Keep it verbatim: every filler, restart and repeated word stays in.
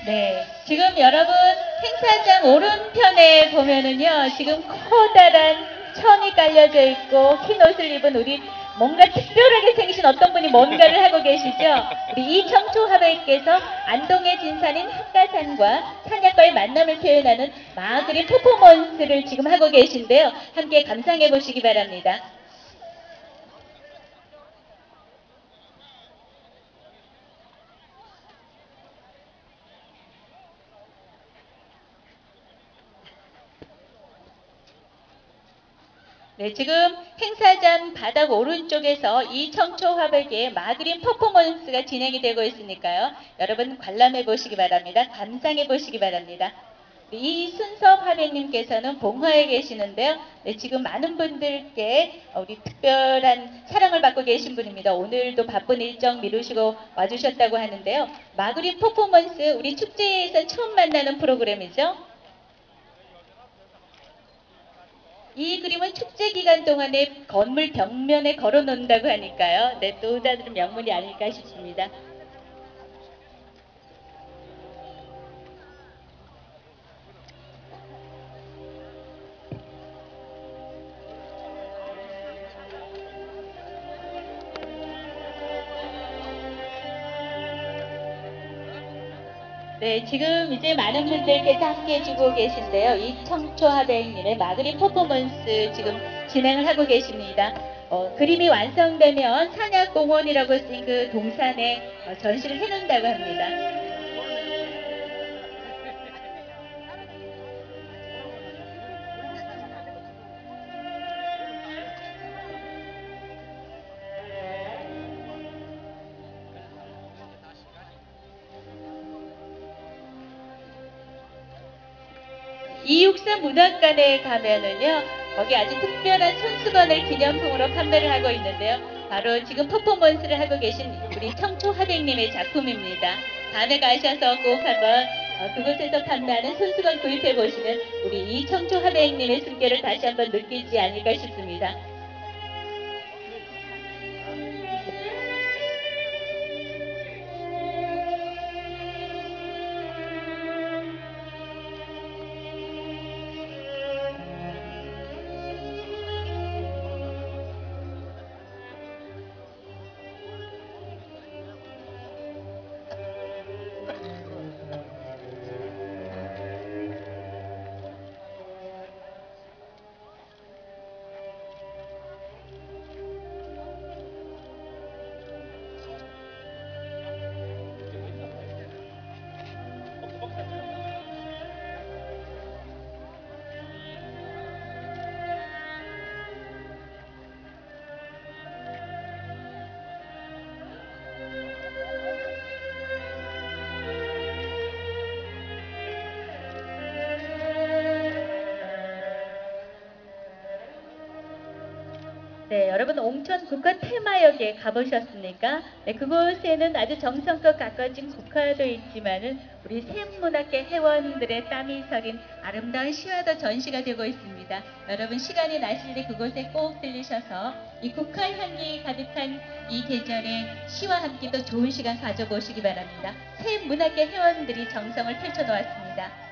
네, 지금 여러분 행사장 오른편에 보면은요, 지금 커다란 천이 깔려져 있고 흰 옷을 입은 우리 뭔가 특별하게 생기신 어떤 분이 뭔가를 하고 계시죠? 우리 이청초 화백께서 안동의 진산인 한가산과 산약과의 만남을 표현하는 마그리 퍼포먼스를 지금 하고 계신데요. 함께 감상해 보시기 바랍니다. 네, 지금 행사장 바닥 오른쪽에서 이청초 화백의 마그린 퍼포먼스가 진행이 되고 있으니까요. 여러분 관람해 보시기 바랍니다. 감상해 보시기 바랍니다. 이순섭 화백님께서는 봉화에 계시는데요. 네, 지금 많은 분들께 우리 특별한 사랑을 받고 계신 분입니다. 오늘도 바쁜 일정 미루시고 와주셨다고 하는데요. 마그린 퍼포먼스 우리 축제에서 처음 만나는 프로그램이죠. 이 그림은 축제 기간 동안에 건물 벽면에 걸어 놓는다고 하니까요. 네, 또 다른 명문이 아닐까 싶습니다. 네, 지금 이제 많은 분들께서 함께 해주고 계신데요. 이청초 화백님의 마그린 퍼포먼스 지금 진행을 하고 계십니다. 어, 그림이 완성되면 산약공원이라고 쓰인 그 동산에 어, 전시를 해놓는다고 합니다. 이육삼 문학관에 가면은요, 거기 아주 특별한 손수건을 기념품으로 판매를 하고 있는데요. 바로 지금 퍼포먼스를 하고 계신 우리 청초 화백님의 작품입니다. 다음에 가셔서 꼭 한번 그곳에서 판매하는 손수건 구입해 보시면 우리 이청초 화백님의 숨결을 다시 한번 느끼지 않을까 싶습니다. 네, 여러분 옹천 국가 테마역에 가보셨습니까? 네, 그곳에는 아주 정성껏 가꿔진 국화도 있지만은 우리 샘문학계 회원들의 땀이 서린 아름다운 시화도 전시가 되고 있습니다. 여러분 시간이 나실 때 그곳에 꼭 들리셔서 이 국화 향기 가득한 이 계절에 시와 함께 또 좋은 시간 가져보시기 바랍니다. 샘문학계 회원들이 정성을 펼쳐 놓았습니다.